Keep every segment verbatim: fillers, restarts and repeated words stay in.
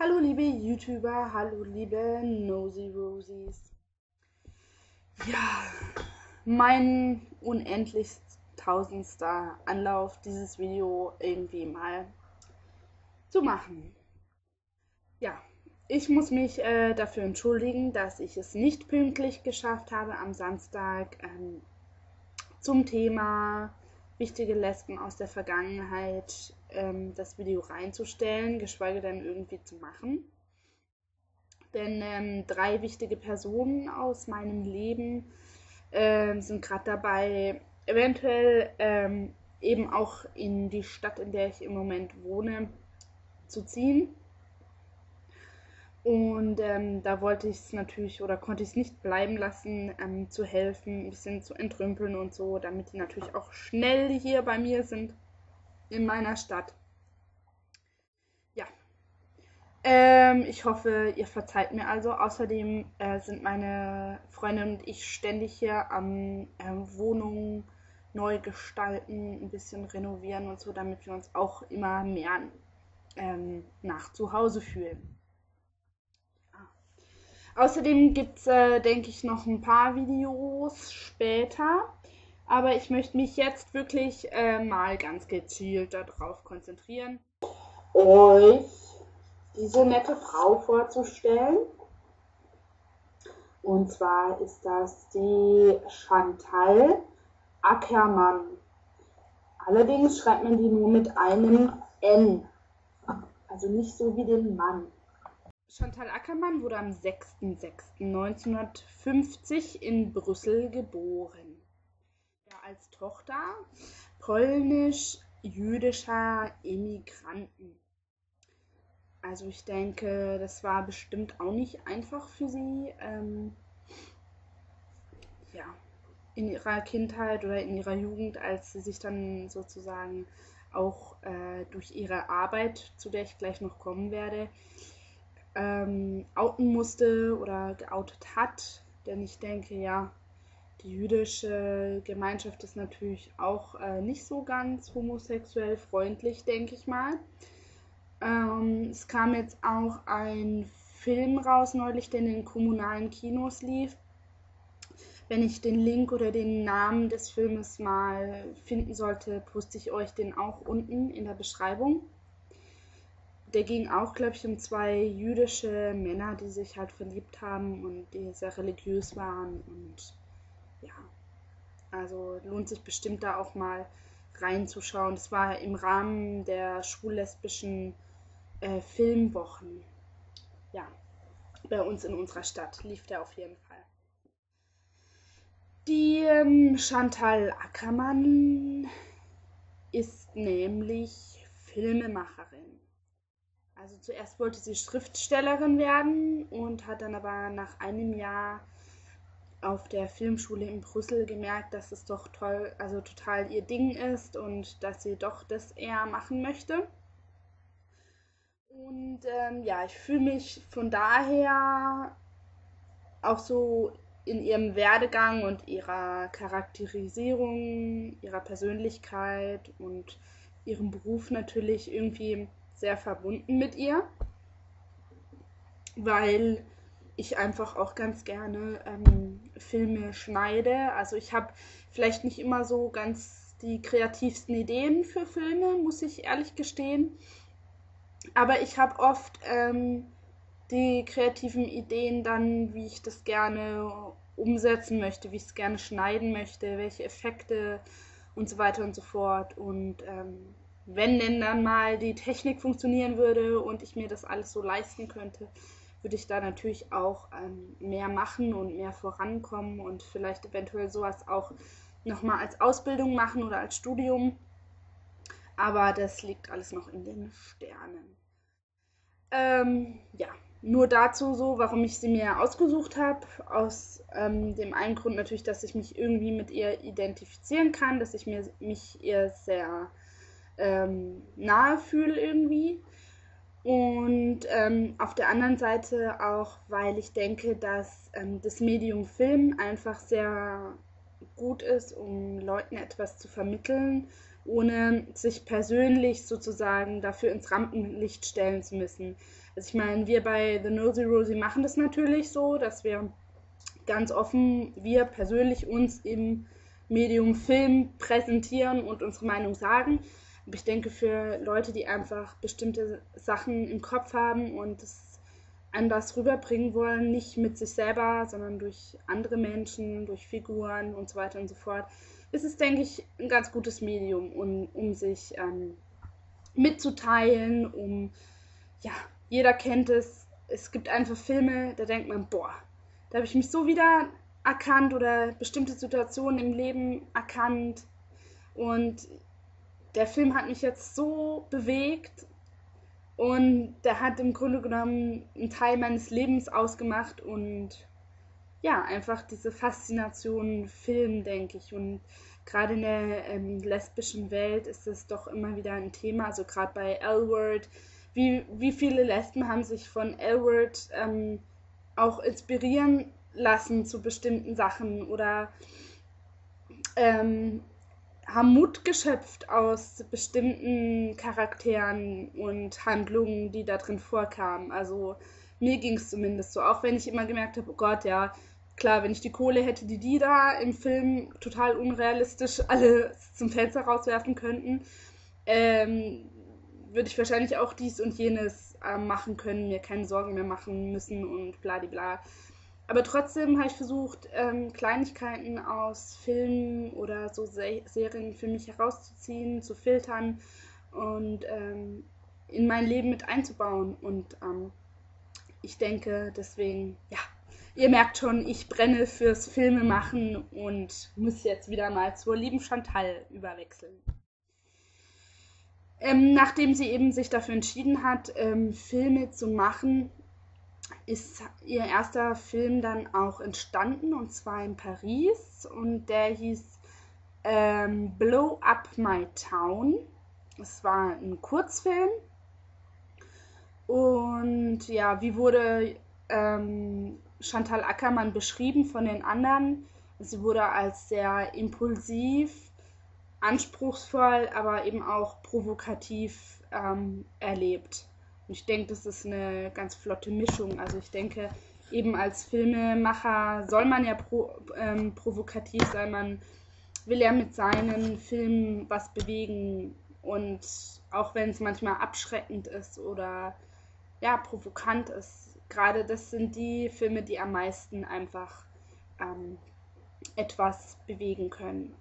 Hallo liebe YouTuber, hallo liebe Nosy Rosies. Ja, mein unendlich tausendster Anlauf, dieses Video irgendwie mal zu machen. Ja, ich muss mich äh, dafür entschuldigen, dass ich es nicht pünktlich geschafft habe, am Samstag ähm, zum Thema wichtige Lesben aus der Vergangenheit ähm, das Video reinzustellen, geschweige denn irgendwie zu machen. Denn ähm, drei wichtige Personen aus meinem Leben ähm, sind gerade dabei, eventuell ähm, eben auch in die Stadt, in der ich im Moment wohne, zu ziehen. Und ähm, da wollte ich es natürlich oder konnte ich es nicht bleiben lassen, ähm, zu helfen, ein bisschen zu entrümpeln und so, damit die natürlich auch schnell hier bei mir sind in meiner Stadt. Ja, Ähm, ich hoffe, ihr verzeiht mir also. Außerdem äh, sind meine Freundin und ich ständig hier am ähm, Wohnung neu gestalten, ein bisschen renovieren und so, damit wir uns auch immer mehr ähm, nach zu Hause fühlen. Außerdem gibt es, äh, denke ich, noch ein paar Videos später. Aber ich möchte mich jetzt wirklich äh, mal ganz gezielt darauf konzentrieren, euch diese nette Frau vorzustellen. Und zwar ist das die Chantal Akermann. Allerdings schreibt man die nur mit einem N. Also nicht so wie den Mann. Chantal Akermann wurde am sechster sechster neunzehnhundertfünfzig in Brüssel geboren. Ja, als Tochter polnisch-jüdischer Emigranten. Also ich denke, das war bestimmt auch nicht einfach für sie, ähm, ja, in ihrer Kindheit oder in ihrer Jugend, als sie sich dann sozusagen auch äh, durch ihre Arbeit, zu der ich gleich noch kommen werde, ähm, outen musste oder geoutet hat. Denn ich denke, ja, die jüdische Gemeinschaft ist natürlich auch äh, nicht so ganz homosexuell freundlich, denke ich mal. Ähm, es kam jetzt auch ein Film raus neulich, der in den kommunalen Kinos lief. Wenn ich den Link oder den Namen des Filmes mal finden sollte, poste ich euch den auch unten in der Beschreibung. Der ging auch, glaube ich, um zwei jüdische Männer, die sich halt verliebt haben und die sehr religiös waren. Und ja, also lohnt sich bestimmt da auch mal reinzuschauen. Das war im Rahmen der schwul-lesbischen äh, Filmwochen. Ja, bei uns in unserer Stadt lief der auf jeden Fall. Die ähm, Chantal Akermann ist nämlich Filmemacherin. Also zuerst wollte sie Schriftstellerin werden und hat dann aber nach einem Jahr auf der Filmschule in Brüssel gemerkt, dass es doch toll, also total ihr Ding ist und dass sie doch das eher machen möchte. Und ähm, ja, ich fühle mich von daher auch so in ihrem Werdegang und ihrer Charakterisierung, ihrer Persönlichkeit und ihrem Beruf natürlich irgendwie sehr verbunden mit ihr, weil ich einfach auch ganz gerne ähm, Filme schneide. Also ich habe vielleicht nicht immer so ganz die kreativsten Ideen für Filme, muss ich ehrlich gestehen. Aber ich habe oft ähm, die kreativen Ideen dann, wie ich das gerne umsetzen möchte, wie ich es gerne schneiden möchte, welche Effekte und so weiter und so fort. Und ähm, wenn denn dann mal die Technik funktionieren würde und ich mir das alles so leisten könnte, würde ich da natürlich auch ähm, mehr machen und mehr vorankommen und vielleicht eventuell sowas auch nochmal als Ausbildung machen oder als Studium. Aber das liegt alles noch in den Sternen. Ähm, ja, nur dazu so, warum ich sie mir ausgesucht habe. Aus ähm, dem einen Grund natürlich, dass ich mich irgendwie mit ihr identifizieren kann, dass ich mir, mich ihr sehr ähm, nahe fühle irgendwie. Und ähm, auf der anderen Seite auch, weil ich denke, dass ähm, das Medium Film einfach sehr gut ist, um Leuten etwas zu vermitteln, ohne sich persönlich sozusagen dafür ins Rampenlicht stellen zu müssen. Also ich meine, wir bei The Nosy Rosie machen das natürlich so, dass wir ganz offen, wir persönlich uns im Medium Film präsentieren und unsere Meinung sagen. Aber ich denke, für Leute, die einfach bestimmte Sachen im Kopf haben und es anders rüberbringen wollen, nicht mit sich selber, sondern durch andere Menschen, durch Figuren und so weiter und so fort, ist es, denke ich, ein ganz gutes Medium, um, um sich ähm, mitzuteilen, um, ja, jeder kennt es, es gibt einfach Filme, da denkt man, boah, da habe ich mich so wieder erkannt oder bestimmte Situationen im Leben erkannt und der Film hat mich jetzt so bewegt und der hat im Grunde genommen einen Teil meines Lebens ausgemacht und ja, einfach diese Faszination Film, denke ich. Und gerade in der ähm, lesbischen Welt ist es doch immer wieder ein Thema, also gerade bei L-Word. Wie, wie viele Lesben haben sich von L-Word ähm, auch inspirieren lassen zu bestimmten Sachen oder ähm, haben Mut geschöpft aus bestimmten Charakteren und Handlungen, die da drin vorkamen. Also mir ging es zumindest so, auch wenn ich immer gemerkt habe, oh Gott, ja, klar, wenn ich die Kohle hätte, die die da im Film total unrealistisch alle zum Fenster rauswerfen könnten, ähm, würde ich wahrscheinlich auch dies und jenes äh, machen können, mir keine Sorgen mehr machen müssen und bladibla. Aber trotzdem habe ich versucht, ähm, Kleinigkeiten aus Filmen oder so Se Serien für mich herauszuziehen, zu filtern und ähm, in mein Leben mit einzubauen. Und ähm, ich denke, deswegen, ja, ihr merkt schon, ich brenne fürs Filmemachen und muss jetzt wieder mal zur lieben Chantal überwechseln. Ähm, nachdem sie eben sich dafür entschieden hat, ähm, Filme zu machen, ist ihr erster Film dann auch entstanden, und zwar in Paris. Und der hieß ähm, Blow Up My Town. Es war ein Kurzfilm. Und ja, wie wurde ähm, Chantal Akermann beschrieben von den anderen? Sie wurde als sehr impulsiv, anspruchsvoll, aber eben auch provokativ ähm, erlebt. Und ich denke, das ist eine ganz flotte Mischung. Also ich denke, eben als Filmemacher soll man ja pro, ähm, provokativ sein. Man will ja mit seinen Filmen was bewegen. Und auch wenn es manchmal abschreckend ist oder ja, provokant ist, gerade das sind die Filme, die am meisten einfach ähm, etwas bewegen können.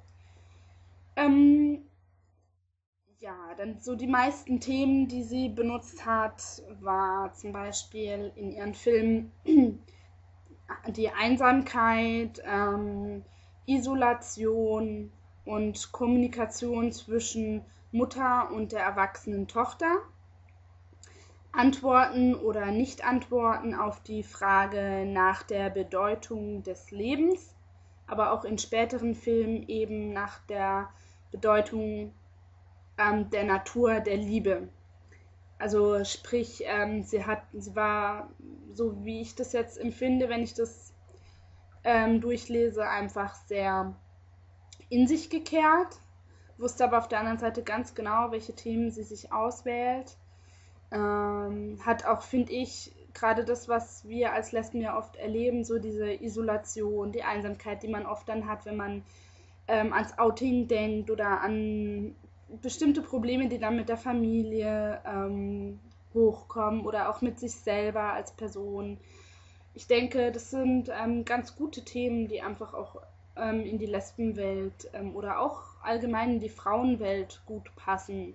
Ähm, ja, dann so die meisten Themen, die sie benutzt hat, war zum Beispiel in ihren Filmen die Einsamkeit, ähm, Isolation und Kommunikation zwischen Mutter und der erwachsenen Tochter. Antworten oder Nicht-Antworten auf die Frage nach der Bedeutung des Lebens, aber auch in späteren Filmen eben nach der Bedeutung ähm, der Natur, der Liebe. Also sprich, ähm, sie hat, sie war, so wie ich das jetzt empfinde, wenn ich das ähm, durchlese, einfach sehr in sich gekehrt, wusste aber auf der anderen Seite ganz genau, welche Themen sie sich auswählt. Ähm, hat auch, finde ich, gerade das, was wir als Lesben ja oft erleben, so diese Isolation, die Einsamkeit, die man oft dann hat, wenn man ähm, ans Outing denkt oder an bestimmte Probleme, die dann mit der Familie ähm, hochkommen oder auch mit sich selber als Person. Ich denke, das sind ähm, ganz gute Themen, die einfach auch ähm, in die Lesbenwelt ähm, oder auch allgemein in die Frauenwelt gut passen.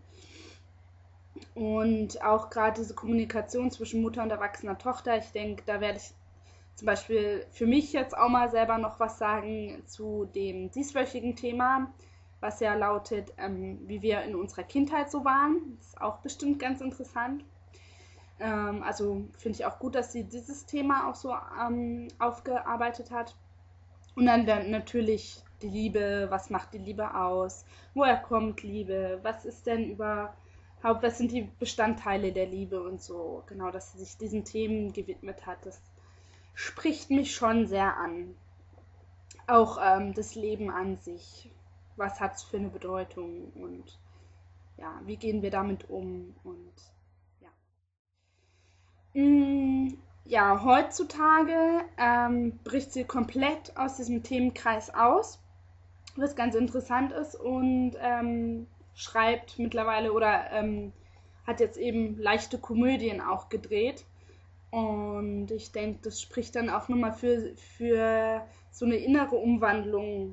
Und auch gerade diese Kommunikation zwischen Mutter und erwachsener Tochter, ich denke, da werde ich zum Beispiel für mich jetzt auch mal selber noch was sagen zu dem dieswöchigen Thema, was ja lautet, ähm, wie wir in unserer Kindheit so waren. Das ist auch bestimmt ganz interessant. Ähm, also finde ich auch gut, dass sie dieses Thema auch so ähm, aufgearbeitet hat. Und dann, dann natürlich die Liebe, was macht die Liebe aus? Woher kommt Liebe? Was ist denn überhaupt, was sind die Bestandteile der Liebe und so? Genau, dass sie sich diesen Themen gewidmet hat, das spricht mich schon sehr an. Auch ähm, das Leben an sich. was hat es für eine Bedeutung und ja, wie gehen wir damit um und ja. Mm, ja, heutzutage ähm, bricht sie komplett aus diesem Themenkreis aus, was ganz interessant ist und ähm, schreibt mittlerweile oder ähm, hat jetzt eben leichte Komödien auch gedreht. Und ich denke, das spricht dann auch nochmal für, für so eine innere Umwandlung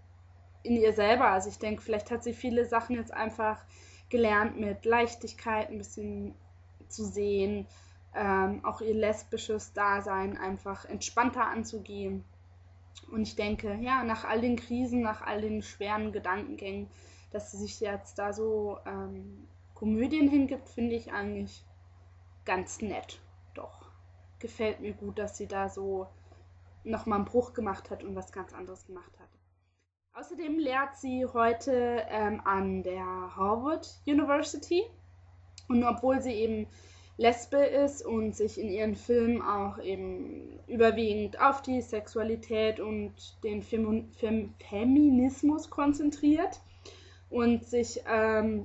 in ihr selber. Also ich denke, vielleicht hat sie viele Sachen jetzt einfach gelernt, mit Leichtigkeit ein bisschen zu sehen, ähm, auch ihr lesbisches Dasein einfach entspannter anzugehen. Und ich denke, ja, nach all den Krisen, nach all den schweren Gedankengängen, dass sie sich jetzt da so ähm, Komödien hingibt, finde ich eigentlich ganz nett. Doch. Gefällt mir gut, dass sie da so nochmal einen Bruch gemacht hat und was ganz anderes gemacht hat. Außerdem lehrt sie heute ähm, an der Harvard University. Und obwohl sie eben Lesbe ist und sich in ihren Filmen auch eben überwiegend auf die Sexualität und den Fem Fem Feminismus konzentriert und sich ähm,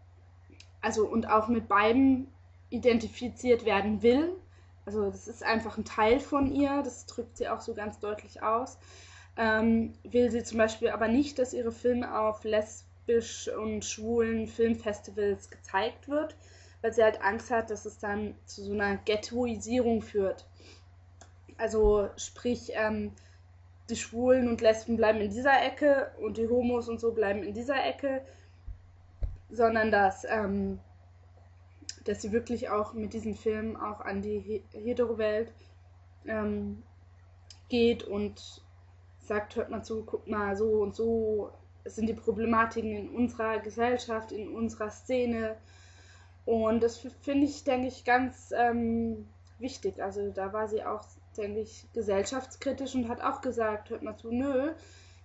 also und auch mit beiden identifiziert werden will. Also das ist einfach ein Teil von ihr, das drückt sie auch so ganz deutlich aus. Ähm, will sie zum Beispiel aber nicht, dass ihre Filme auf lesbisch und schwulen Filmfestivals gezeigt wird, weil sie halt Angst hat, dass es dann zu so einer Ghettoisierung führt. Also sprich, ähm, die Schwulen und Lesben bleiben in dieser Ecke und die Homos und so bleiben in dieser Ecke, sondern dass, ähm, dass sie wirklich auch mit diesen Filmen auch an die Hetero-Welt ähm, geht und sagt, hört mal zu, guckt mal, so und so sind die Problematiken in unserer Gesellschaft, in unserer Szene. Und das finde ich, denke ich, ganz ähm, wichtig. Also da war sie auch, denke ich, gesellschaftskritisch und hat auch gesagt, hört mal zu, nö,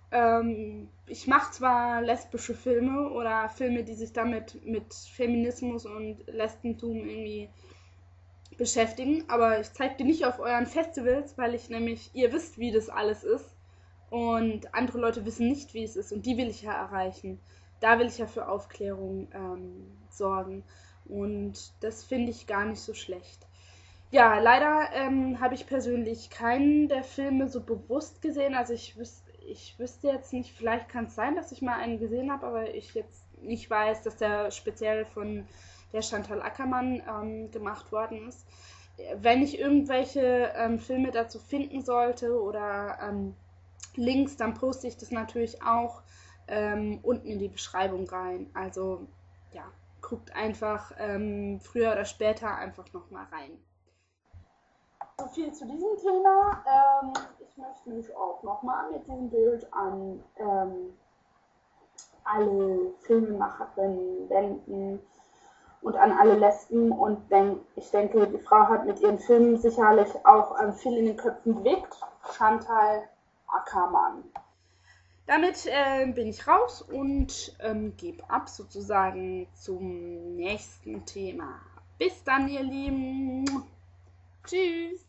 ähm, ich mache zwar lesbische Filme oder Filme, die sich damit mit Feminismus und Lesbentum irgendwie beschäftigen, aber ich zeige die nicht auf euren Festivals, weil ich nämlich, ihr wisst, wie das alles ist und andere Leute wissen nicht, wie es ist und die will ich ja erreichen. Da will ich ja für Aufklärung ähm, sorgen und das finde ich gar nicht so schlecht. Ja, leider ähm, habe ich persönlich keinen der Filme so bewusst gesehen, also ich wüsste ich wüsste jetzt nicht, vielleicht kann es sein, dass ich mal einen gesehen habe, aber ich jetzt nicht weiß, dass der speziell von der Chantal Akermann ähm, gemacht worden ist. Wenn ich irgendwelche ähm, Filme dazu finden sollte oder ähm, Links, dann poste ich das natürlich auch ähm, unten in die Beschreibung rein. Also ja, guckt einfach ähm, früher oder später einfach nochmal rein. So viel zu diesem Thema. Ähm, ich möchte mich auch nochmal mit diesem Bild an ähm, alle Filmemacherinnen wenden und an alle Lesben. Und denk, ich denke, die Frau hat mit ihren Filmen sicherlich auch ähm, viel in den Köpfen bewegt. Chantal Akermann. Damit äh, bin ich raus und ähm, gebe ab sozusagen zum nächsten Thema. Bis dann, ihr Lieben. Tschüss.